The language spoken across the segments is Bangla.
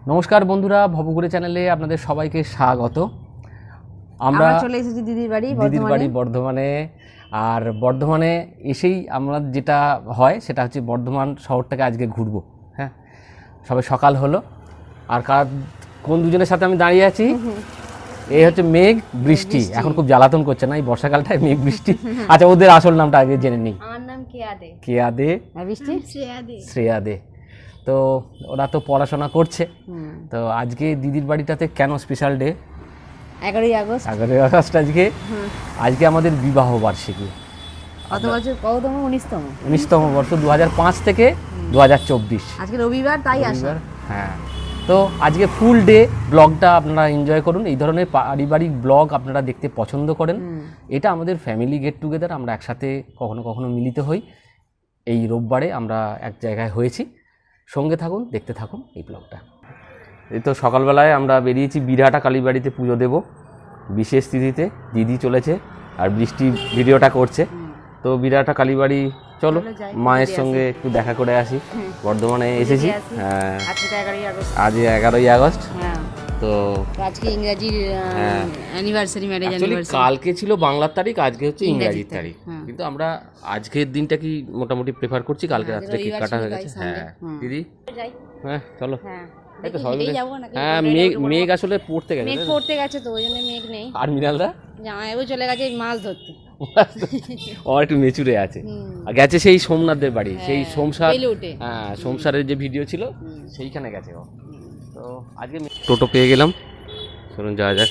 নমস্কার বন্ধুরা, ভবঘুরে চ্যানেলে আপনাদের সবাইকে স্বাগত। আমরা চলে এসেছি দিদির বাড়ি বর্ধমানে। আর বর্ধমানে এসেই আমরা যেটা হয় সেটা হচ্ছে বর্ধমান শহরটাকে আজকে ঘুরবো। হ্যাঁ, সবে সকাল হলো। আর কোন দুজনের সাথে আমি দাঁড়িয়ে আছি? এই হচ্ছে মেঘ বৃষ্টি। এখন খুব জ্বালাতন করছে না এই বর্ষাকালটায়, মেঘ বৃষ্টি। আচ্ছা, ওদের আসল নামটা আগে জেনে নিই। আমার নাম কেয়া দে, শ্রেয়া দে। তো ওরা তো পড়াশোনা করছে। তো আজকে দিদির বাড়িটাতে কেন স্পেশাল ডে? 11ই আগস্ট আজকে আমাদের বিবাহ বার্ষিকী। কত বছর? কততম? 19তম বর্ষ, 2005 থেকে 2024। আজকে রবিবার, তাই আসা। হ্যাঁ, তো আজকে ফুল ডে ব্লগটা আপনারা এনজয় করুন। এই ধরনের পারিবারিক ব্লগ আপনারা দেখতে পছন্দ করেন। এটা আমাদের ফ্যামিলি গেট টুগেদার। আমরা একসাথে কখনো কখনো মিলিত হই। এই রোববারে আমরা এক জায়গায় হয়েছি। সঙ্গে থাকুন, দেখতে থাকুন এই ব্লগটা। এই তো সকালবেলায় আমরা বেরিয়েছি বিরাটা কালীবাড়িতে পুজো দেব বিশেষ তিথিতে। দিদি চলেছে আর বৃষ্টি ভিডিওটা করছে। তো বিরাটা কালীবাড়ি চলো, মায়ের সঙ্গে একটু দেখা করে আসি। বর্ধমানে এসেছি। হ্যাঁ, আজ 11ই আগস্ট। তো আজকে ইংরেজির অ্যানিভার্সারি, ম্যারেজ অ্যানিভার্সারি। কালকে ছিল বাংলার তারিখ, আজকে হচ্ছে ইংরেজির তারিখ। কিন্তু আমরা আজকের দিনটা কি মোটামুটি প্রেফার করছি, কালকে রাত্রে কেক কাটা হয়ে গেছে। হ্যাঁ দিদি, হ্যাঁ চলো। হ্যাঁ, মেঘ আসলে পড়তে গেছে তো ওই জন্য মেঘ নেই। আর মিনালদা জামাইবাবু চলে গেছে মাছ ধরতে। ও একটু মেচুরে আছে, গেছে সেই সোমনাথদের বাড়ি, সেই সোমসার। হ্যাঁ, সোমসারের যে ভিডিও ছিল সেইখানে গেছে ও। তো আজকে টোটো পেয়ে গেলাম, চলুন যাওয়া যাক।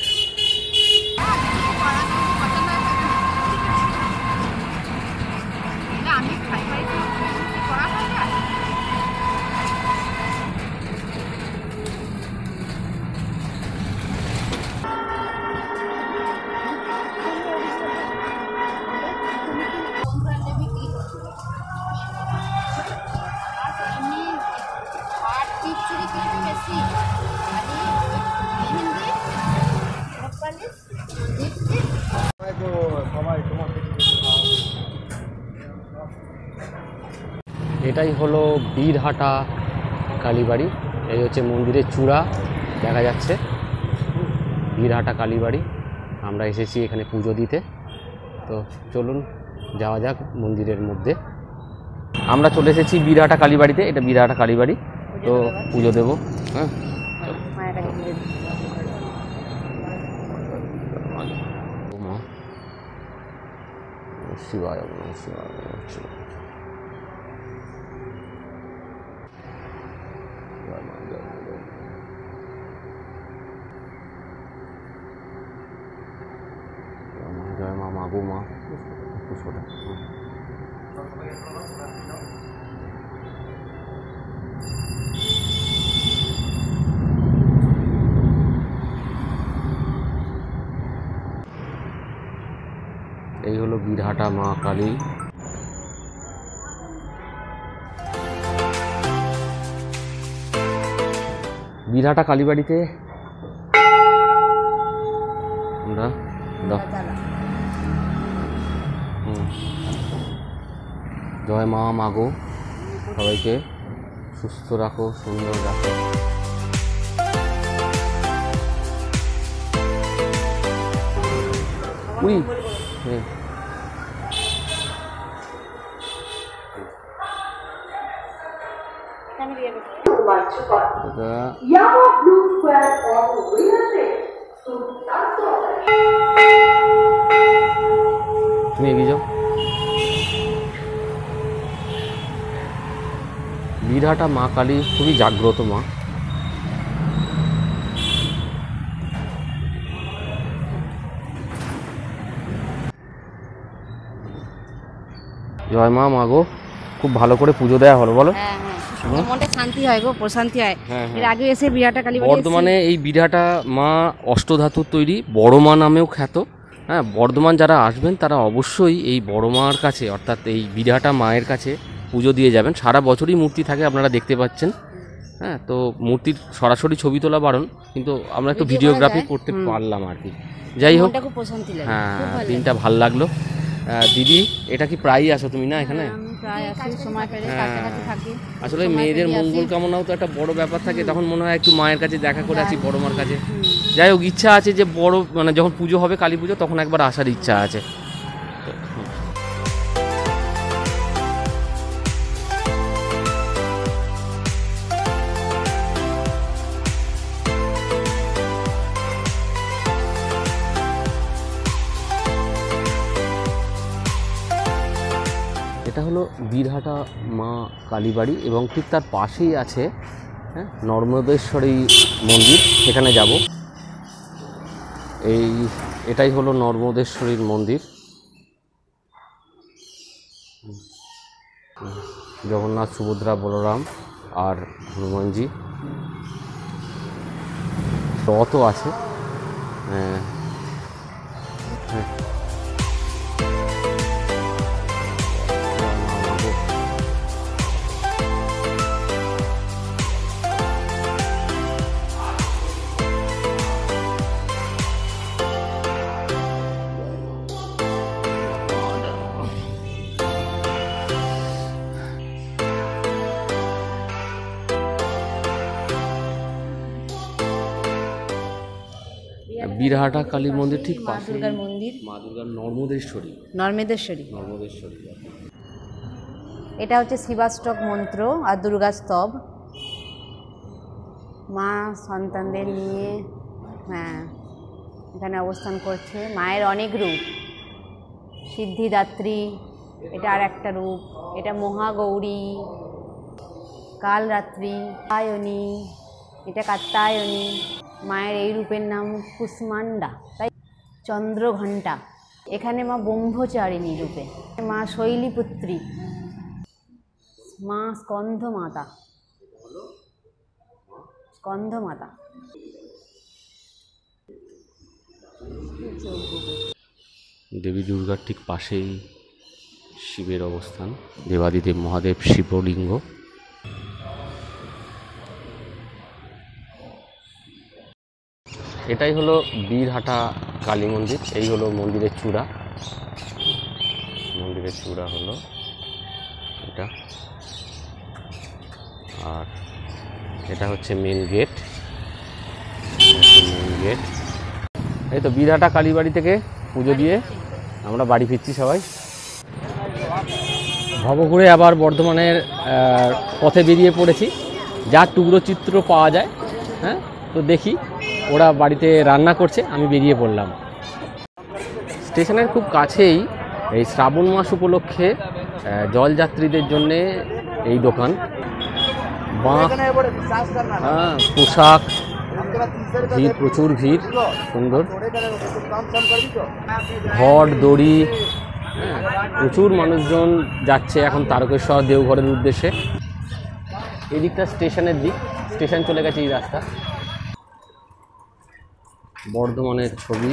এটাই হলো বীরহাটা কালীবাড়ি। এই হচ্ছে মন্দিরের চূড়া দেখা যাচ্ছে, বীরহাটা কালীবাড়ি। আমরা এসেছি এখানে পুজো দিতে। তো চলুন যাওয়া যাক মন্দিরের মধ্যে। আমরা চলে এসেছি বীরহাটা কালীবাড়িতে। এটা বীরহাটা কালীবাড়ি, তো পুজো দেবো। হ্যাঁ, শিবায় শিবায়। জয় মা, মাগো মা। এই হলো বীরহাটা মা কালী। বীরহাটা কালীবাড়িতে আমরা জয় মা, মাগো, সবাইকে সুস্থ রাখো, সুন্দর রাখো। উই তুমি এগিয়ে যাও। বীরহাটা মা কালী খুবই জাগ্রত মা। জয় মা, মাগো। খুব ভালো করে পুজো দেওয়া হলো, বলো। মনটা শান্তি হয় গো, প্রশান্তি হয়। এর আগে এসে বীরহাটা কালীবাড়ি বর্ধমানে এই বীরহাটা মা অষ্টধাতুর তৈরি, বড় মা নামেও খ্যাত। হ্যাঁ, বর্ধমান যারা আসবেন তারা অবশ্যই এই বড় মার কাছে, অর্থাৎ এই বীরহাটা মায়ের কাছে পুজো দিয়ে যাবেন। সারা বছরই মূর্তি থাকে, আপনারা দেখতে পাচ্ছেন। হ্যাঁ, তো মূর্তির সরাসরি ছবি তোলা বারণ, কিন্তু আমরা একটু ভিডিওগ্রাফি করতে পারলাম আর কি। যাই হোক, হ্যাঁ, দিনটা ভাল লাগলো। দিদি, এটা কি প্রায়ই আসো তুমি না এখানে? প্রায় আসি সময় পেলে কাছাকাছি থাকি। আসলে মেয়েদের মঙ্গল কামনাও তো একটা বড় ব্যাপার থাকে, তখন মনে হয় একটু মায়ের কাছে দেখা করে আসি, বড় মার কাছে। যাই হোক, ইচ্ছা আছে যে বড় মানে যখন পুজো হবে, কালী পুজো, তখন একবার আসার ইচ্ছা আছে। এটা হলো বীরহাটা মা কালীবাড়ি এবং ঠিক তার পাশেই আছে নর্মদেশ্বরী মন্দির, সেখানে যাব। এটাই হলো নর্মদেশ্বরীর মন্দির। জগন্নাথ, সুভদ্রা, বলরাম আর হনুমানজি, রথও আছে। হ্যাঁ, বীরহাটা কালী মন্দির ঠিক পাশে দুর্গার মন্দির, মা দুর্গার নর্মদেশ্বরী। এটা হচ্ছে শিবাষ্টক মন্ত্র আর দুর্গা স্তব। মা সন্তানদের নিয়ে এখানে অবস্থান করছে। মায়ের অনেক রূপ, সিদ্ধিদাত্রী এটা আর একটা রূপ, এটা মহাগৌরী, কালরাত্রি, আয়নী, এটা কাত্যায়নী। মায়ের এই রূপের নাম কুষ্মান্ডা, তাই চন্দ্রঘণ্টা। এখানে মা ব্রহ্মচারিণী রূপে, মা শৈলীপুত্রী, মা স্কন্ধমাতা। দেবী দুর্গার ঠিক পাশেই শিবের অবস্থান, দেবাদিদেব মহাদেব শিবলিঙ্গ। এটাই হলো বীরহাটা কালী মন্দির। এই হলো মন্দিরের চূড়া। মন্দিরের চূড়া হলো এটা, আর এটা হচ্ছে মেন গেট। এই তো বীরহাটা কালীবাড়ি থেকে পুজো দিয়ে আমরা বাড়ি ফিরছি সবাই। ভবঘুরে আবার বর্ধমানের পথে বেরিয়ে পড়েছি। যা টুকরো চিত্র পাওয়া যায়, হ্যাঁ, তো দেখি ওরা বাড়িতে রান্না করছে, আমি বেরিয়ে পড়লাম। স্টেশনের খুব কাছেই এই শ্রাবণ মাস উপলক্ষে জলযাত্রীদের জন্যে এই দোকান। হ্যাঁ, পোশাক, ভিড়, প্রচুর ভিড়, সুন্দর ঘর, দড়ি, প্রচুর মানুষজন যাচ্ছে এখন তারকেশ্বর, দেওঘরের উদ্দেশ্যে। এদিকটা স্টেশনের দিক, স্টেশন চলে গেছে এই রাস্তা। বর্ধমানের ছবি।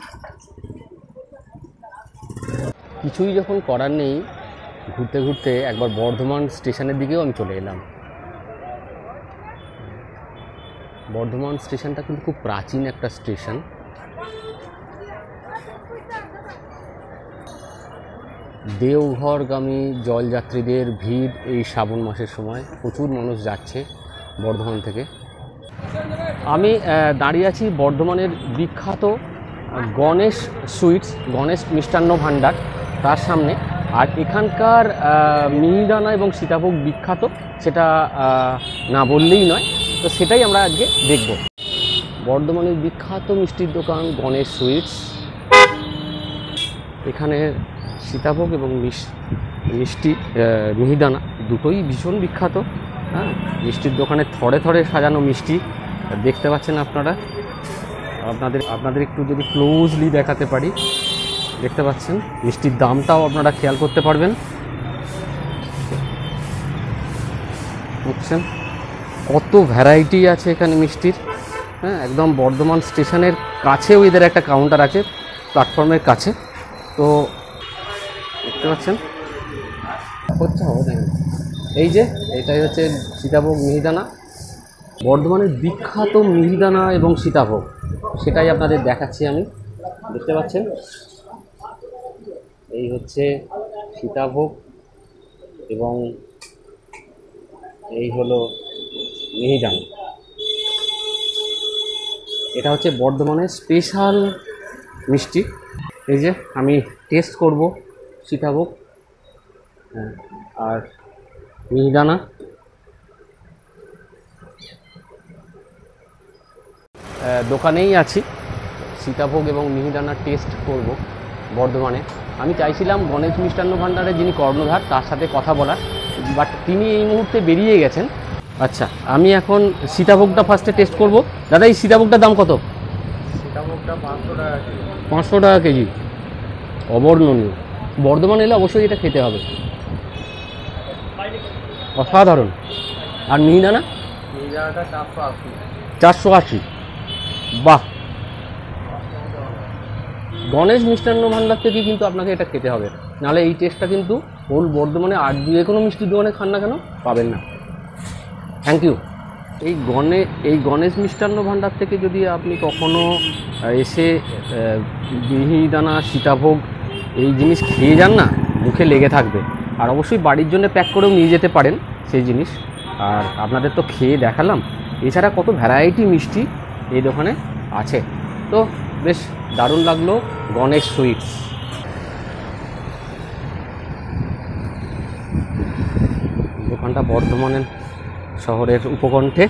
কিছুই যখন করার নেই, ঘুরতে ঘুরতে একবার বর্ধমান স্টেশনের দিকেও আমি চলে এলাম। বর্ধমান স্টেশনটা কিন্তু খুব প্রাচীন একটা স্টেশন। দেওঘরগামী জলযাত্রীদের ভিড় এই শ্রাবণ মাসের সময়, প্রচুর মানুষ যাচ্ছে বর্ধমান থেকে। আমি দাঁড়িয়ে আছি বর্ধমানের বিখ্যাত গণেশ সুইটস, গণেশ মিষ্টান্ন ভাণ্ডার, তার সামনে। আর এখানকার মিহিদানা এবং সীতাভোগ বিখ্যাত, সেটা না বললেই নয়। তো সেটাই আমরা আজকে দেখব। বর্ধমানের বিখ্যাত মিষ্টির দোকান গণেশ সুইটস। এখানে সীতাভোগ এবং মিষ্টি মিহিদানা দুটোই ভীষণ বিখ্যাত। হ্যাঁ, মিষ্টির দোকানে থরে থরে সাজানো মিষ্টি দেখতে পাচ্ছেন আপনারা। আপনাদের একটু যদি ক্লোজলি দেখাতে পারি, দেখতে পাচ্ছেন মিষ্টির দামটাও আপনারা খেয়াল করতে পারবেন। বুঝছেন কত ভ্যারাইটি আছে এখানে মিষ্টির। হ্যাঁ, একদম বর্ধমান স্টেশনের কাছেও এদের একটা কাউন্টার আছে, প্ল্যাটফর্মের কাছে। তো দেখতে পাচ্ছেন এই যে এটাই হচ্ছে সীতাভোগ মিহিদানা, বর্ধমানের বিখ্যাত মিহিদানা এবং সীতাভোগ, সেটাই আপনাদের দেখাচ্ছি আমি। দেখতে পাচ্ছেন এই হচ্ছে সীতাভোগ, এবং এই হলো মিহিদানা। এটা হচ্ছে বর্ধমানের স্পেশাল মিষ্টি। এই যে আমি টেস্ট করব সীতাভোগ আর মিহিদানা। দোকানেই আছি, সীতাভোগ এবং মিহিদানার টেস্ট করব বর্ধমানে। আমি চাইছিলাম গণেশ মিষ্টান্ন ভাণ্ডারের যিনি কর্ণধার তার সাথে কথা বলার, বাট তিনি এই মুহূর্তে বেরিয়ে গেছেন। আচ্ছা, আমি এখন সীতাভোগটা ফার্স্টে টেস্ট করব। দাদা, এই সীতাভোগটার দাম কত? সীতাভোগটা 500 টাকা কেজি। 500 টাকা কেজি, অবর্ণনীয়। বর্ধমানে এলে অবশ্যই এটা খেতে হবে, অসাধারণ। আর মিহিদানা? মিহিদানাটা 480। 480, বাহ। গণেশ মিষ্টান্ন ভাণ্ডার থেকে কিন্তু আপনাকে এটা খেতে হবে, নাহলে এই টেস্টটা কিন্তু হোল বর্ধমানে আর যে কোনো মিষ্টির দোকানে খান না কেন পাবেন না। Thank you. এই গণেশ মিষ্টান্ন ভাণ্ডার থেকে যদি আপনি কখনো এসে মিহিদানা, সীতাভোগ এই জিনিস খেয়ে যান না, মুখে লেগে থাকবে। আর অবশ্যই বাড়ির জন্য প্যাক করেও নিয়ে যেতে পারেন সেই জিনিস। আর আপনাদের তো খেয়ে দেখালাম, এছাড়া কত ভ্যারাইটি মিষ্টি এই দোকানে আছে। তো বেশ দারুণ লাগলো গণেশ সুইটস। দোকানটা বর্ধমানের শহরের উপকণ্ঠে।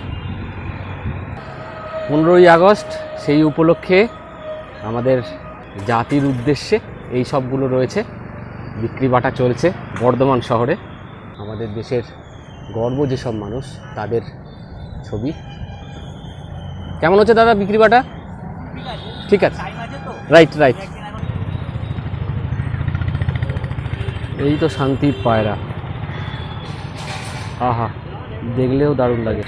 15ই আগস্ট, সেই উপলক্ষে আমাদের জাতির উদ্দেশ্যে এই সবগুলো রয়েছে, বিক্রি বাটা চলছে বর্ধমান শহরে। আমাদের দেশের গর্ব যেসব মানুষ তাদের ছবি। কেমন হচ্ছে দাদা বিক্রি বাটা? ঠিক আছে, রাইট রাইট। এই তো শান্তির পায়রা, আহা, দেখলেও দারুণ লাগে।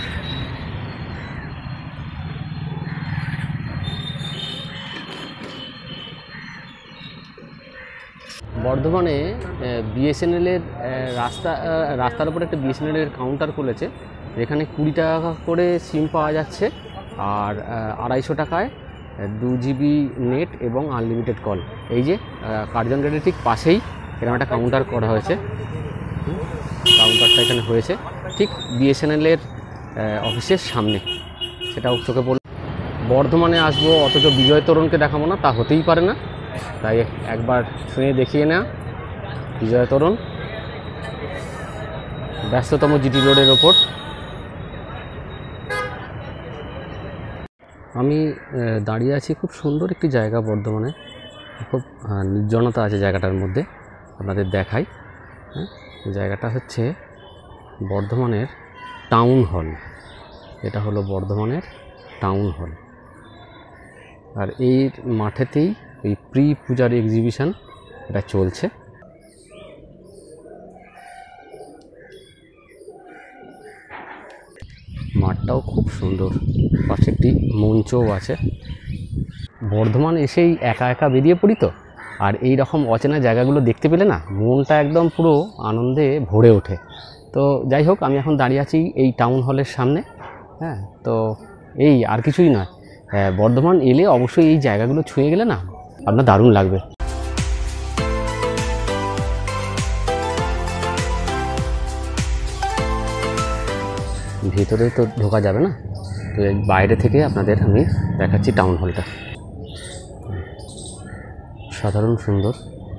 বর্ধমানে বিএসএনএলের রাস্তার উপরে একটা বিএসএনএলের কাউন্টার খুলেছে, যেখানে 20 টাকা করে সিম পাওয়া যাচ্ছে আর 250 টাকায় 2 GB নেট এবং আনলিমিটেড কল। এই যে কার্জন গেটের ঠিক পাশেই এরকম একটা কাউন্টার করা হয়েছে। কাউন্টারটা এখানে হয়েছে ঠিক বিএসএনএলের অফিসের সামনে, সেটাও চোখে পড়ল। বর্ধমানে আসবো অথচ বিজয় তোরণকে দেখাবো না, তা হতেই পারে না। তাই একবার শুনে দেখিয়ে নেওয়া বিজয় তোরণ, ব্যস্ততম জিটি রোডের ওপর। আমি দাঁড়িয়ে আছি খুব সুন্দর একটি জায়গা বর্ধমানে, খুব নির্জনতা আছে জায়গাটার মধ্যে, আপনাদের দেখাই। হ্যাঁ, জায়গাটা হচ্ছে বর্ধমানের টাউন হল। এটা হলো বর্ধমানের টাউন হল। আর এই মাঠেতেই এই প্রি পূজার এক্সিবিশন এটা চলছে। মাঠটাও খুব সুন্দর, পাশে একটি মঞ্চও আছে। বর্ধমান এসেই একা একা বেরিয়ে পড়ি তো, আর এই রকম অচেনা জায়গাগুলো দেখতে পেলে না মনটা একদম পুরো আনন্দে ভরে ওঠে। তো যাই হোক, আমি এখন দাঁড়িয়ে আছি এই টাউন হলের সামনে। হ্যাঁ, তো এই আর কিছুই নয়, বর্ধমান এলে অবশ্যই এই জায়গাগুলো ছুঁয়ে গেলে না আপনার দারুণ লাগবে। ভেতরে তো ঢোকা যাবে না, তো বাইরে থেকে আপনাদের আমি দেখাচ্ছি টাউন হলটা। সাধারণ সুন্দর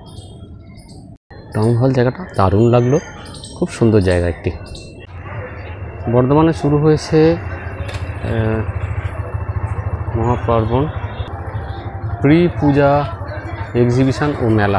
টাউন হল, জায়গাটা দারুণ লাগলো, খুব সুন্দর জায়গা একটি। বর্ধমানে শুরু হয়েছে মহাপার্বণ, প্রি পূজা এক্সিবিশন ও মেলা।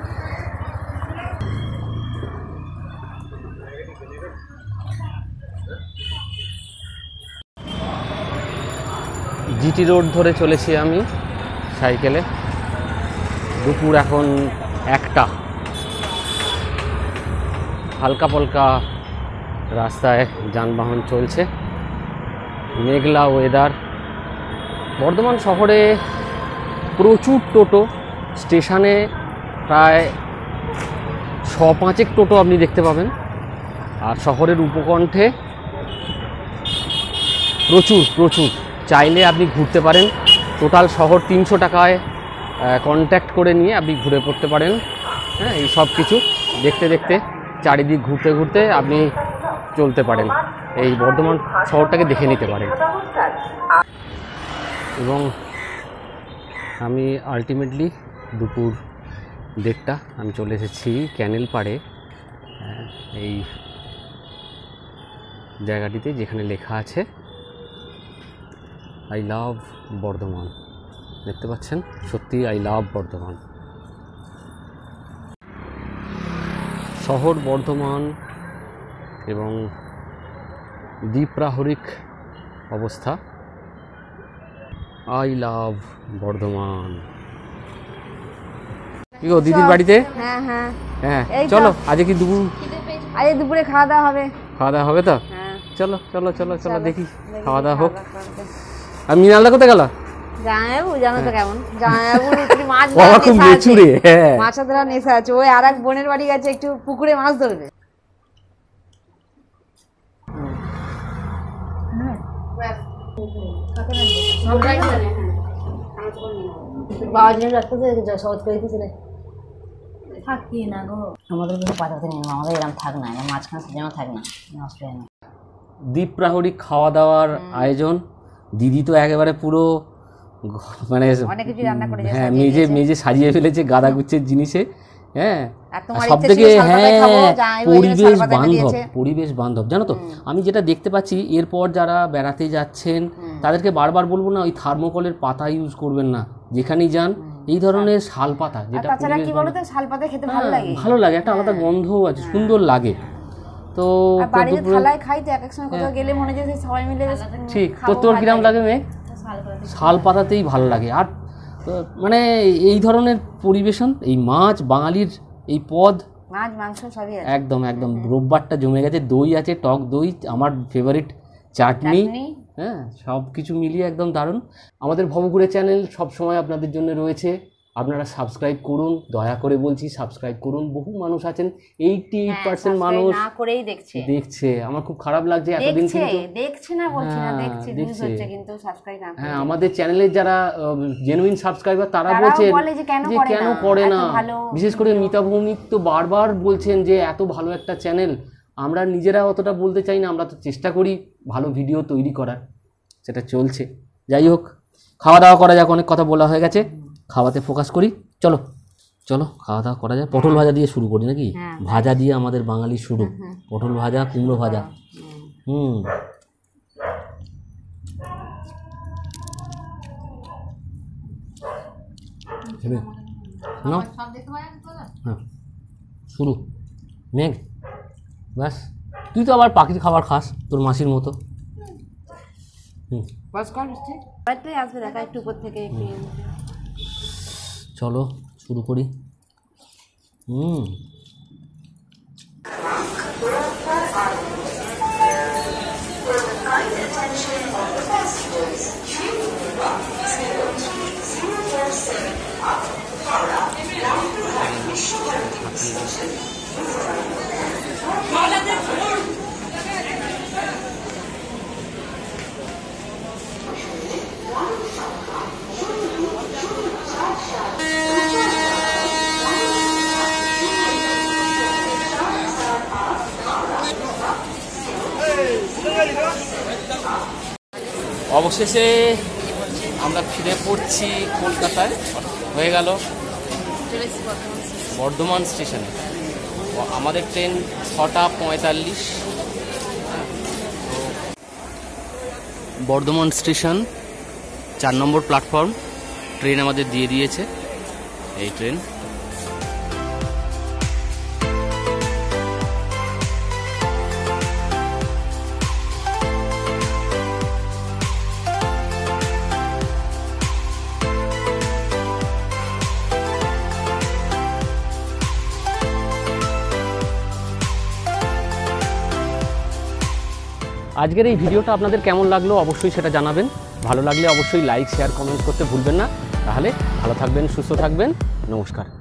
জিটি রোড ধরে চলেছি আমি সাইকেলে। দুপুর এখন 1টা, হালকা পালকা রাস্তায় যানবাহন চলছে, মেঘলা ওয়েদার। বর্ধমান শহরে প্রচুর টোটো, স্টেশনে প্রায় 6-5 টোটো আপনি দেখতে পাবেন। আর শহরের উপকণ্ঠে প্রচুর চাইলে আপনি ঘুরতে পারেন। টোটাল শহর 300 টাকায় কন্ট্যাক্ট করে নিয়ে আপনি ঘুরে পড়তে পারেন। হ্যাঁ, এই সব কিছু দেখতে দেখতে চারিদিক ঘুরতে ঘুরতে আপনি চলতে পারেন, এই বর্ধমান শহরটাকে দেখে নিতে পারেন। এবং আমি আলটিমেটলি দুপুর 1:30 আমি চলে এসেছি ক্যানেল পাড়ে, এই জায়গাটিতে যেখানে লেখা আছে আই লাভ বর্ধমান। দেখতে পাচ্ছেন, সত্যি আই লাভ বর্ধমান। শহর বর্ধমান এবং দ্বীপ্রাহরিক অবস্থা। I love Bardhaman. কি গো দিদির বাড়িতে? হ্যাঁ হ্যাঁ, হ্যাঁ এই তো। চলো, আজকে কি আজকে দুপুরে খাওয়া দাওয়া হবে। খাওয়া দাওয়া হবে তো? হ্যাঁ চলো চলো চলো চলো, দেখি খাওয়া দাওয়া হোক। খাওয়া আর মিনালদা কোথায় গেল? জামাইবাবু জানো তো কেমন, জামাইবাবুর একটু মাছ বাবা ধরার খুব নেশা আছে। মেচুরে, হ্যাঁ। মাছ ধরার নেশা আছে, ওই আর এক বোনের বাড়ি গেছে একটু পুকুরে মাছ ধরবে। বাবার জন্য রাখতে সহজ করে দিয়েছে রে। থাকি না গো, আমাদের কোনো পাঠাতে নেই, আমাদের এরকম থাক না, মাঝখানে যেন থাক না, অসুবিধা নেই। দ্বীপ্রাহরিক খাওয়া দাওয়ার আয়োজন। দিদি তো একেবারে পুরো মানে অনেক কিছু রান্না করে হ্যাঁ মেজে মেজে সাজিয়ে ফেলেছে গাদা গুচ্ছের জিনিসে। হ্যাঁ, আর তোমার সব ইচ্ছে থেকে ছিল শালপাতায় হ্যাঁ খাবো, জামাইবাবু এই জন্য পরিবেশ শালপাতায় বান্ধব, দিয়েছে। পরিবেশ বান্ধব জানো তো। আমি যেটা দেখতে পাচ্ছি এরপর যারা বেড়াতে যাচ্ছেন তাদেরকে বারবার বলবো না ওই থার্মোকলের পাতা ইউজ করবেন না, যেখানেই যান এই ধরনের শাল পাতা, আর যেটা তাছাড়া পরিবেশ কি বলতো, শালপাতা খেতে ভালো লাগে। ভালো লাগে, একটা আলাদা গন্ধও আছে, সুন্দর লাগে। তো আর বাড়িতে থালায় খাই তো, এক এক সময় কোথাও গেলে মনে হয় যে সবাই মিলে ঠিক। তো তোর কিরাম লাগে মেঘ? শাল পাতাতেই ভালো লাগে। আর মানে এই ধরনের পরিবেশন, এই মাছ, বাঙালির এই পদ, মাছ মাংস সবই আছে। একদম একদম রোববারটা জমে গেছে। দই আছে, টক দই, আমার ফেভারিট চাটনি, হ্যাঁ সব কিছু মিলিয়ে একদম দারুণ। আমাদের ভবঘুরে চ্যানেল সব সময় আপনাদের জন্য রয়েছে, আপনারা সাবস্ক্রাইব করুন, দয়া করে বলছি সাবস্ক্রাইব করুন। বহু মানুষ আছেন, 88% মানুষ না করেই দেখছে। আমার খুব খারাপ লাগছে, এতদিন কিন্তু দেখছে না বলছি না, দেখছে ভিউজ হচ্ছে কিন্তু সাবস্ক্রাইব না করে। হ্যাঁ, আমাদের চ্যানেলের যারা জেনুইন সাবস্ক্রাইবার তারা তারাও বলছেন বলে যে কেন করে না। এত ভালো বিশেষ করে মিতা ভৌমিক তো বারবার বলছেন যে এত ভালো একটা চ্যানেল। আমরা নিজেরা অতটা বলতে চাই না, আমরা তো চেষ্টা করি ভালো ভিডিও তৈরি করার, সেটা চলছে। যাই হোক, খাওয়া দাওয়া করা যাক, অনেক কথা বলা হয়ে গেছে, খাওয়াতে ফোকাস করি। চলো চলো খাওয়া দাওয়া করা যায়। পটল ভাজা দিয়ে শুরু করি নাকি? ভাজা দিয়ে আমাদের বাঙালির শুরু, পটল ভাজা, কুমড়ো ভাজা। হ্যাঁ শুরু মেঘ, ব্যাস। তুই তো আবার পাখির খাবার খাস তোর মাসির মতো। আসবে দেখা একটু উপর থেকে একটু। চলো শুরু করি। অবশেষে আমরা ফিরে পড়ছি কলকাতায়। হয়ে গেল বর্ধমান স্টেশনে। আমাদের ট্রেন 6:45। বর্ধমান স্টেশন 4 নম্বর প্ল্যাটফর্ম, ট্রেন আমাদের দিয়ে দিয়েছে। এই ট্রেন আজকের এই ভিডিওটা আপনাদের কেমন লাগলো অবশ্যই সেটা জানাবেন। ভালো লাগলে অবশ্যই লাইক, শেয়ার, কমেন্ট করতে ভুলবেন না। তাহলে ভালো থাকবেন, সুস্থ থাকবেন। নমস্কার।